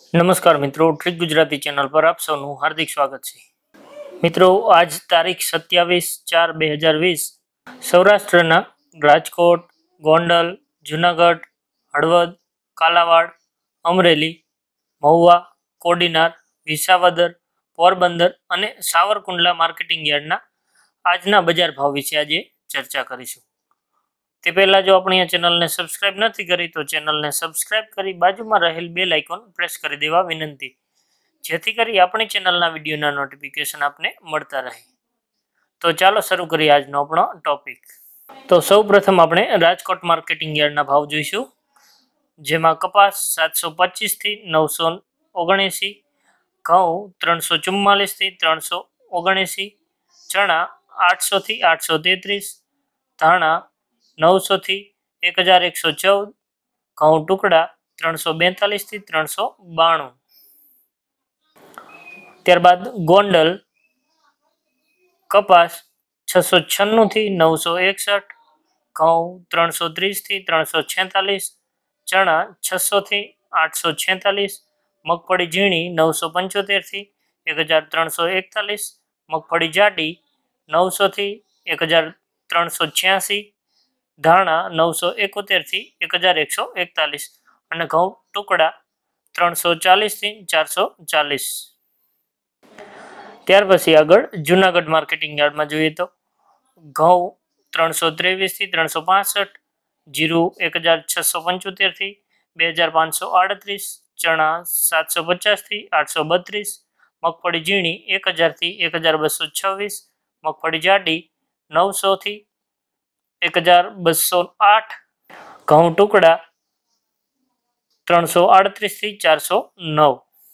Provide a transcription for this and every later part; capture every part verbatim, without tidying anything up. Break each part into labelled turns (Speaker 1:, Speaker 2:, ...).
Speaker 1: नमस्कार मित्रों, trick Gujarati channel पर आप सबનું हार्दिक स्वागत है। मित्रों, आज तारीख सत्यावीस चार बे हजार वीस सौराष्ट्रना राजकोट, गोंडल, जूनागढ़, हળવદ, कालावाड़, अमरेली, महुआ, कोડીનાર, विसावदर, पोरबंदर અને સાવરકુંડલા માર્કેટિંગ યાર્ડના આજના બજાર ભાવ વિશે આજે ચર્ચા કરીશું। તે પહેલા જો આપણી આ ચેનલને સબસ્ક્રાઇબ નથી કરી તો ચેનલને સબસ્ક્રાઇબ કરી બાજુમાં રહેલ બેલ આઇકોન પ્રેસ કરી દેવા વિનંતી, જેથી કરી આપણી ચેનલના વિડીયોના નોટિફિકેશન આપને મળતા રહે। તો ચાલો શરૂ કરીએ આજનો આપણો ટોપિક। તો સૌપ્રથમ આપણે રાજકોટ માર્કેટિંગ યાર્ડના ભાવ જોઈશું, જેમાં કપાસ સાતસો પચીસ થી નવસો ઓગણએસી, ઘઉં ત્રણસો ચુમ્માલીસ થી ત્રણસો ઓગણએસી, ચણા આઠસો થી આઠસો તેત્રીસ, ધાણા नौ सौ थी एक हजार एक सौ चौदह, घऊं टुकड़ा त्रणसो बेतालीस थी त्रणसो बाणु। त्यारबाद गोंडल कपास छसो छन्नु थी नौ सौ एकसठ, घऊं त्रणसो तीस थी त्रणसो छेतालीस, चना छसो थी आठ सौ छेतालीस, मगफड़ी झीणी नौ सौ पंचोतेर थी एक हजार त्रणसो एकतालीस, मगफड़ी जाडी नौ सौ थी एक हजार त्रणसो छियासी, धाणा नौ सौ एकोतेर थी एक हजार एक सौ एकतालीस और घऊं टुकड़ा त्रणसो चालीस थी चार सौ चालीस। त्यार पछी आगळ जूनागढ़ मार्केटिंग यार्ड में जोईए तो घऊं त्रणसो तेवीस थी त्रणसो पांसठ, जीरु एक हजार छसो पंचोतेर थी बे हजार पांच सौ आड़तरीस, चना सात सौ पचास थी आठ सौ बत्रीस, मगफड़ी झीणी एक हजार थी एक हजार बसो छवीस, मगफड़ी जाडी नौ सौ थी एक हजार बसो आठ, घऊं टुकड़ा त्रणसो आड़तरीस थी चार सौ नौ।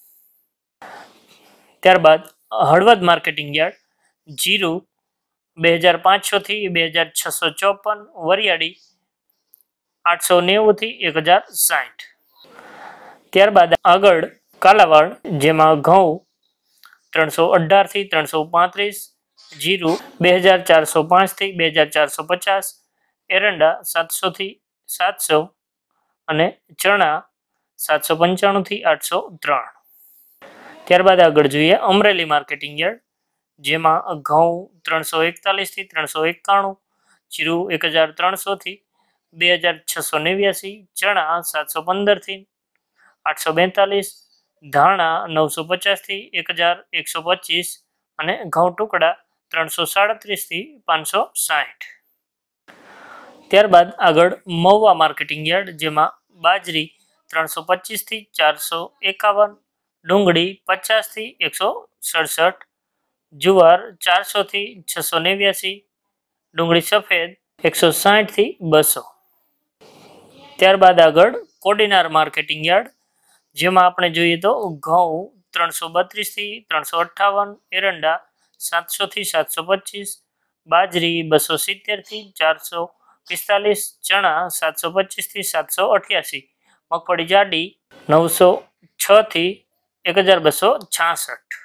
Speaker 1: त्यारबाद हળવદ मार्केटिंग यार्ड जीरु बे हजार पांच सौ थी बे हजार छसो चौपन, वरियाड़ी आठ सौ नेव थी एक हजार साठ। त्यारबाद आगळ कालावाड़, जेमा घऊं त्रणसो अठार थी त्रणसो पैंतीस, जीरु बे हजार चार सौ पांच थी बे हजार चार सौ पचास, एरंडा सात सौ थी सात सौ अने चना सात सौ पंचाणु थी आठ सौ त्रण। त्यारबाद आगळ जोईए अमरेली मार्केटिंग यार्ड, जेमा घऊं त्रणसो एकतालीस थी त्रणसो एकाणु, जीरु एक हजार त्रणसो थी बे हजार छसो नेव्यासी, चना सात सौ पंदर थी आठ सौ बेतालीस, धाणा नौ सौ पचास थी एक हजार एक सौ पच्चीस अने घऊं टुकड़ा त्रणसो साड़ीस थी पांच सौ साठ। त्यारबाद आगळ महुआ मार्केटिंग यार्ड, जेमा बाजरी त्रणसो पच्चीस थी चार सौ एकावन, डूंगળી पचास थी एक सौ सड़सठ, जुवार चार सौ थी छसो नेव्यासी, डूंगળી सफेद एक सौ साठ थी बसो। त्यारबाद आगळ कोડીનાર मार्केटिंग यार्ड, जेमा आपणे जोईए तो घऊं त्रणसो बत्रीस थी त्रणसो अठावन, एरंडा सात सौ थी सात सौ पच्चीस, बाजरी बसो सीतेर थी चार सौ पिस्तालीस, चना सात सौ पच्चीस थी सात सौ अठयासी, मगफड़ी जाडी नौ सौ छ थी एक हजार बसो छासठ।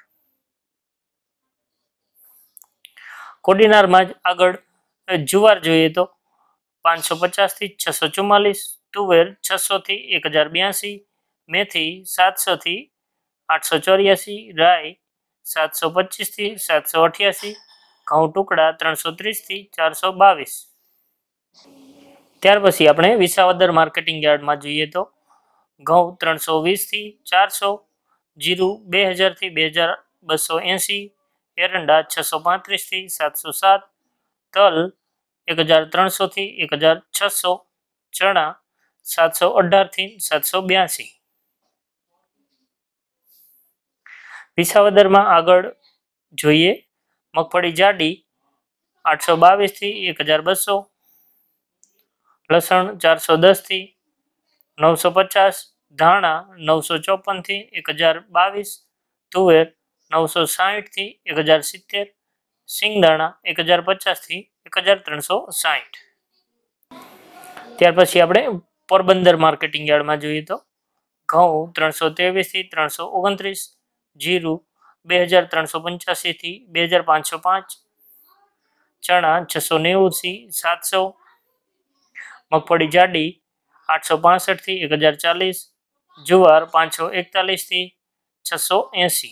Speaker 1: कोડીનાર में आगळ जुवार जोईए तो पांच सौ पचास थी छसो चुम्मालीस, तुवेर छसो थी एक हजार बयासी, मेथी सात सौ थी आठ सौ चौरासी, राय सात सौ पच्चीस थी सात सौ अठयासी, घऊं टुकड़ा त्रणसो तीस थी चार सौ बावीस। त्यार पछी आपणे विसावदर मार्केटिंग यार्ड में जोईए तो घऊं त्रणसो वीस थी चार सौ, जीरु बे हजार थी बे हजार बसो एसी, एरंडा छसो पैंतीस थी सात सौ सात, तल एक हजार त्रणसो थी एक हजार छसो, चना सात सौ अठार थी सात सौ बयासी। विसावदर में आगळ जोईए मगफड़ी जाडी आठ सौ बावीस थी एक हजार बसो, लसण चार सौ दस थी नौ सौ पचास, धाणा नौ सौ चौपन थी एक हजार बावीस, तुवेर नौ सौ साठ थी एक हजार सित्तेर, सींगदाणा एक हजार पचास थी एक हजार त्रणसो साठ। त्यार पछी आपणे पोरबंदर मार्केटिंग यार्ड में जोईए तो घऊं त्रणसो तेवीस थी त्रणसो ओगणत्रीस, जीरु बे हजार त्रणसो पंचासी थी बे हजार पांच सौ पांच, चना छसो नेव थी सात सौ, मगफड़ी जाडी आठ सौ पांसठ थी एक हजार चालीस, જુવાર પાંચસો એકતાલીસ થી છસો એસી।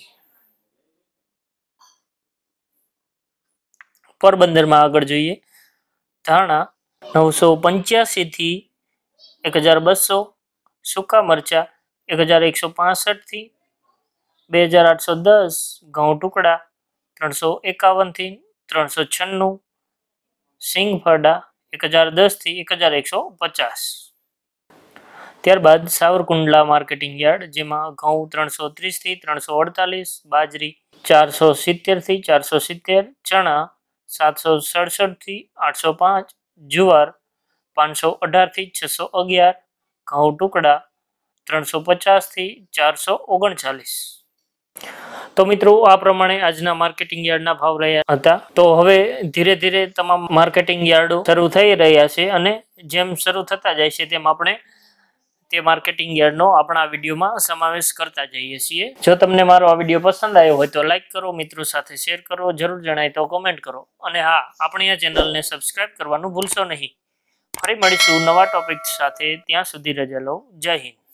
Speaker 1: પોરબંદરમાં આગળ જોઈએ, ધાણા નવસો પંચ્યાસી થી એક હજાર બસો, સૂકા મરચા એક હજાર એકસો પાસઠ થી બે હજાર આઠસો દસ, ઘઉં ટુકડા ત્રણસો એકાવન થી ત્રણસો છન્નું, સિંગફરડા એક હજાર દસ થી એક હજાર એકસો પચાસ। ત્યારબાદ સાવરકુંડલા માર્કેટિંગ યાર્ડ, જેમાં ઘઉં ત્રણસો ત્રીસ થી ત્રણસો અડતાલીસ, બાજરી ચારસો સિત્તેર થી ચારસો સિત્તેર, ચણા સાતસો સડસઠ થી આઠસો પાંચ, જુવાર પાંચસો અઢાર થી છસો અગિયાર, ઘઉં ટુકડા ત્રણસો પચાસ થી ચારસો ઓગણચાલીસ। તો મિત્રો આ પ્રમાણે આજના માર્કેટિંગ યાર્ડના ભાવ રહ્યા હતા। તો હવે ધીરે ધીરે તમામ માર્કેટિંગ યાર્ડો શરૂ થઈ રહ્યા છે અને જેમ શરૂ થતા જાય છે તેમ આપણે તે માર્કેટિંગ યાર્ડનો આપણા વિડીયોમાં સમાવેશ કરતા જઈએ છીએ। જો તમને મારો આ વિડીયો પસંદ આવ્યો હોય તો લાઈક કરો, મિત્રો સાથે શેર કરો, જરૂર જણાય તો કોમેન્ટ કરો અને હા, આપણી આ ચેનલને સબસ્ક્રાઇબ કરવાનું ભૂલશો નહીં। ફરી મળીશું નવા ટોપિક સાથે, ત્યાં સુધી રજા લો। જય હિન્દ।